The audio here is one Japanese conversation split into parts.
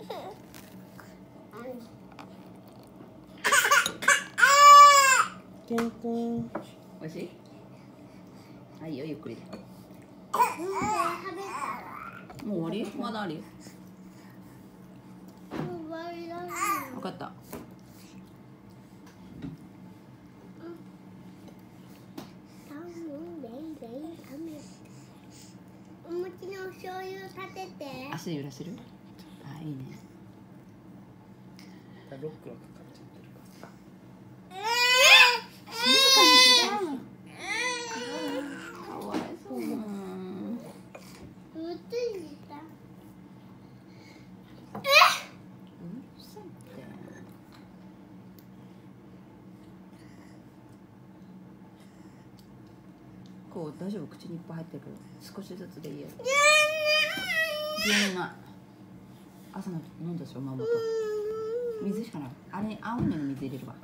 ケン君。 おいしい？はいよ、ゆっくりで。もう終わり？まだあるよ。分かった。 お餅の醤油立てて。 足揺らせる？あ、いいね。 ロックがかかっちゃってるから。 静かにしろ。かわいそう。 うるさいって。こう大丈夫？口にいっぱい入ってるけど少しずつでいいよ。牛乳ない。朝の飲んだでしょ、ママと。水しかない。あれ青いのに水入れるわ。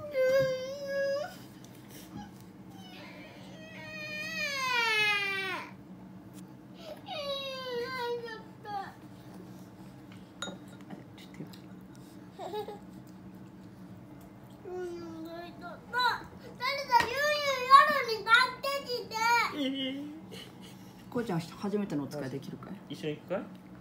こうちゃん初めてのお使いできるかい？ 一緒に行くかい？